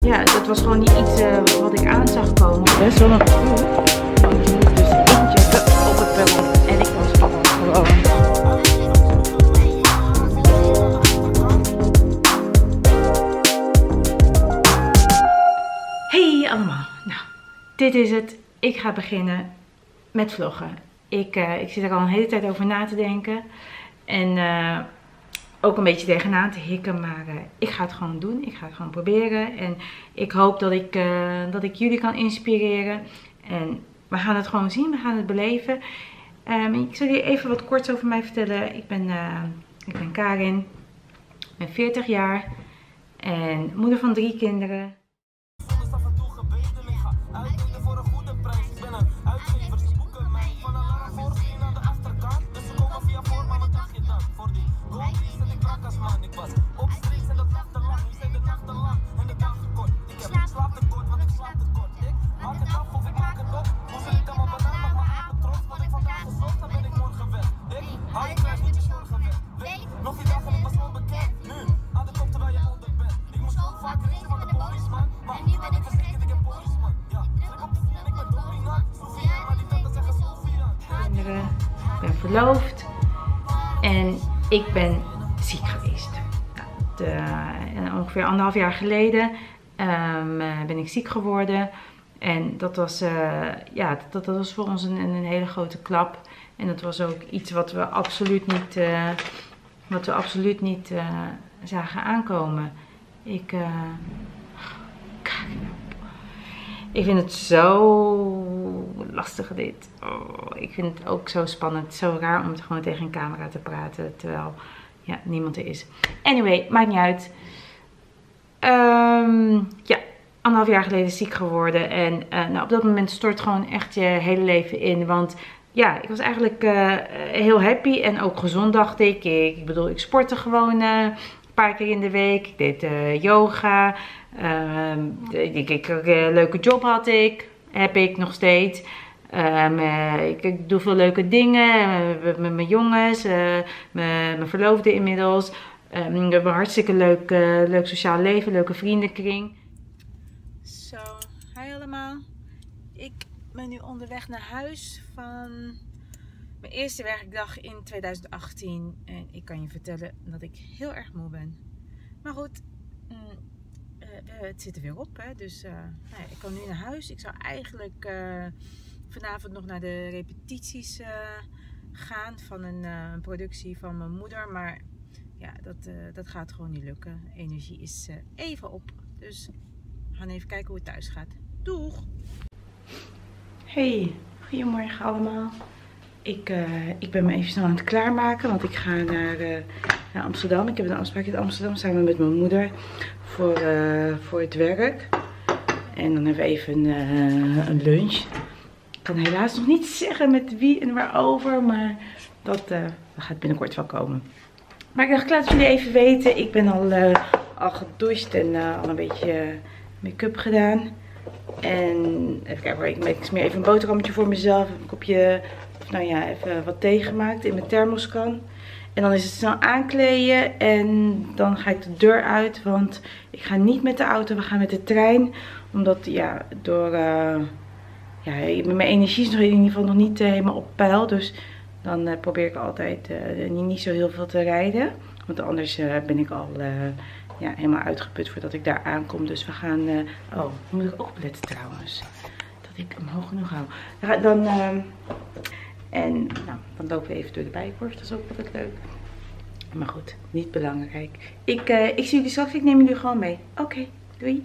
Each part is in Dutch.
Ja, dat was gewoon niet iets wat ik aan zag komen. Best wel een gevoel. Want je moet dus inchecken op het perron. En ik was gewoon. Hey allemaal. Nou, dit is het. Ik ga beginnen met vloggen. Ik zit er al een hele tijd over na te denken. En ook een beetje tegenaan te hikken, maar ik ga het gewoon doen. Ik ga het gewoon proberen. En ik hoop dat ik jullie kan inspireren. En we gaan het gewoon zien. We gaan het beleven. Ik zal jullie even wat kort over mij vertellen. Ik ben Karin. Ik ben 40 jaar. En moeder van 3 kinderen. Ik ben verloofd en ik ben ziek geweest. Ongeveer 1,5 jaar geleden ben ik ziek geworden. En dat was, dat was voor ons een hele grote klap. En dat was ook iets wat we absoluut niet zagen aankomen. Ik vind het zo lastig dit. Oh, ik vind het ook zo spannend. Zo raar om gewoon tegen een camera te praten. Terwijl niemand er is. Anyway, maakt niet uit. 1,5 jaar geleden ziek geworden. En op dat moment stort gewoon echt je hele leven in. Want ja, ik was eigenlijk heel happy. En ook gezond, dacht ik. Ik bedoel, ik sportte gewoon een paar keer in de week. Ik deed yoga. Een leuke job had ik. Heb ik nog steeds. Ik doe veel leuke dingen. Met mijn jongens. Mijn verloofde inmiddels. We hebben een hartstikke leuk sociaal leven. Leuke vriendenkring. Zo, hi allemaal. Ik ben nu onderweg naar huis van mijn eerste werkdag in 2018. En ik kan je vertellen dat ik heel erg moe ben. Maar goed, het zit er weer op. Hè? Dus ik kan nu naar huis. Ik zou eigenlijk vanavond nog naar de repetities gaan van een productie van mijn moeder. Maar ja, dat gaat gewoon niet lukken. Energie is even op. Dus we gaan even kijken hoe het thuis gaat. Doeg! Hey, goedemorgen allemaal. Ik ben me even snel aan het klaarmaken, want ik ga naar Amsterdam. Ik heb een afspraak in Amsterdam samen met mijn moeder voor het werk. En dan hebben we even een lunch. Ik kan helaas nog niet zeggen met wie en waarover, maar dat gaat binnenkort wel komen. Maar ik dacht, ik laat jullie even weten. Ik ben al gedoucht en al een beetje make-up gedaan. En even kijken hoor, ik smeer even een boterhammetje voor mezelf. Een kopje, even wat thee gemaakt in mijn thermoskan. En dan is het snel aankleden en dan ga ik de deur uit. Want ik ga niet met de auto, we gaan met de trein. Omdat mijn energie is nog in ieder geval nog niet helemaal op peil. Dus dan probeer ik altijd niet zo heel veel te rijden. Want anders ben ik al helemaal uitgeput voordat ik daar aankom. Dus we gaan... dan moet ik ook opletten trouwens. Dat ik hem hoog genoeg hou. Dan lopen we even door de Bijenkorf. Dat is ook altijd leuk. Maar goed, niet belangrijk. Ik zie jullie straks. Ik neem jullie gewoon mee. Oké, doei.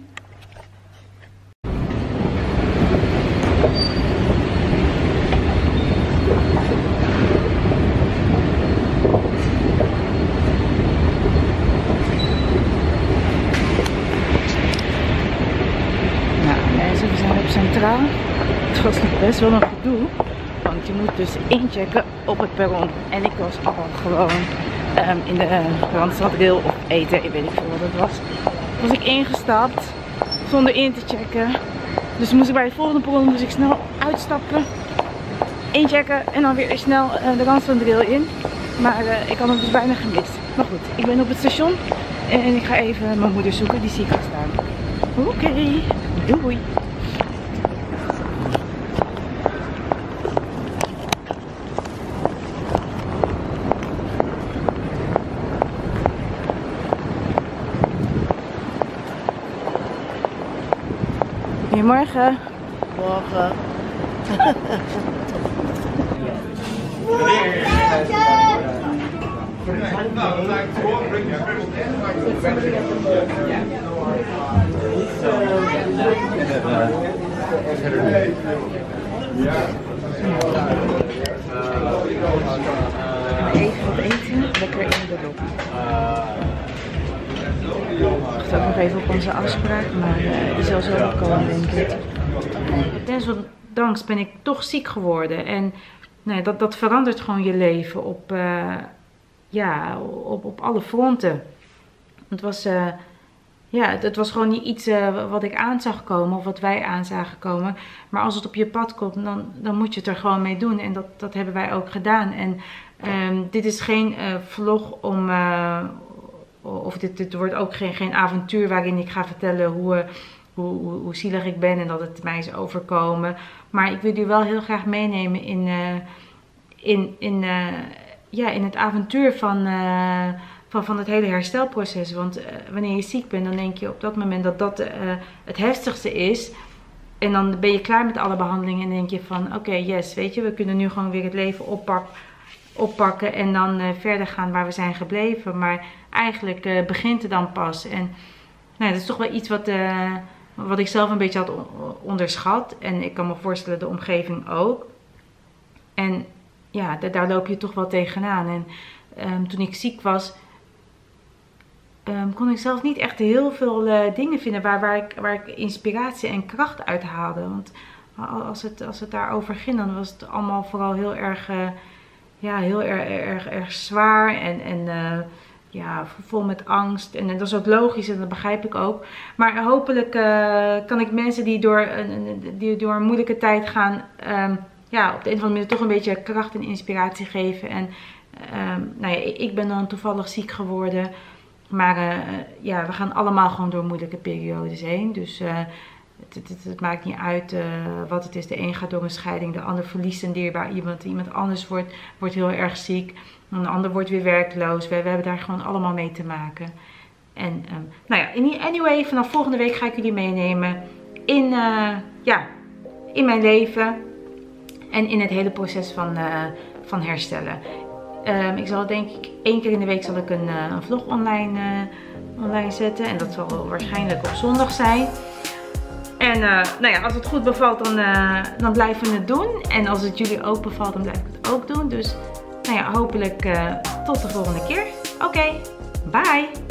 Centraal. Het was nog best wel een gedoe, want je moet dus inchecken op het perron. En ik was al gewoon in de Randstaddeel of eten, ik weet niet veel wat het was. Was ik ingestapt zonder in te checken. Dus moest ik bij het volgende perron dus ik snel uitstappen, inchecken en dan weer snel de Randstaddeel in. Maar ik had het dus bijna gemist. Maar goed, ik ben op het station en ik ga even mijn moeder zoeken, die zie ik gaan staan. Oké, doei. Goedemorgen. Morgen. Even wat eten, lekker in de loop. Ik wacht ook nog even op onze afspraak, maar die zal zo wel komen, denk ik. Desondanks ben ik toch ziek geworden en nee, dat verandert gewoon je leven op, op alle fronten. Het was gewoon niet iets wat ik aan zag komen of wat wij aan zagen komen. Maar als het op je pad komt, dan moet je het er gewoon mee doen. En dat hebben wij ook gedaan. En dit is geen vlog om... of dit wordt ook geen avontuur waarin ik ga vertellen hoe zielig ik ben en dat het mij is overkomen. Maar ik wil jullie wel heel graag meenemen in het avontuur van het hele herstelproces. Want wanneer je ziek bent, dan denk je op dat moment dat het heftigste is. En dan ben je klaar met alle behandelingen en denk je van oké, yes, weet je, we kunnen nu gewoon weer het leven oppakken en dan verder gaan waar we zijn gebleven. Maar eigenlijk begint het dan pas. En nou, dat is toch wel iets wat ik zelf een beetje had onderschat. En ik kan me voorstellen de omgeving ook. En ja, daar loop je toch wel tegenaan. En toen ik ziek was, kon ik zelf niet echt heel veel dingen vinden waar ik inspiratie en kracht uit haalde. Want als het daarover ging, dan was het allemaal vooral heel erg zwaar en vol met angst. En dat is ook logisch en dat begrijp ik ook. Maar hopelijk kan ik mensen die door een moeilijke tijd gaan, op de een of andere manier toch een beetje kracht en inspiratie geven. En ik ben dan toevallig ziek geworden. Maar we gaan allemaal gewoon door moeilijke periodes heen. Dus het maakt niet uit wat het is. De een gaat door een scheiding, de ander verliest een dierbaar iemand. Iemand anders wordt heel erg ziek. En de ander wordt weer werkloos. We hebben daar gewoon allemaal mee te maken. En anyway, vanaf volgende week ga ik jullie meenemen in mijn leven. En in het hele proces van herstellen. Ik zal denk ik 1 keer in de week zal ik een vlog online zetten. En dat zal waarschijnlijk op zondag zijn. En als het goed bevalt, dan blijven we het doen. En als het jullie ook bevalt, dan blijf ik het ook doen. Dus hopelijk tot de volgende keer. Oké, bye!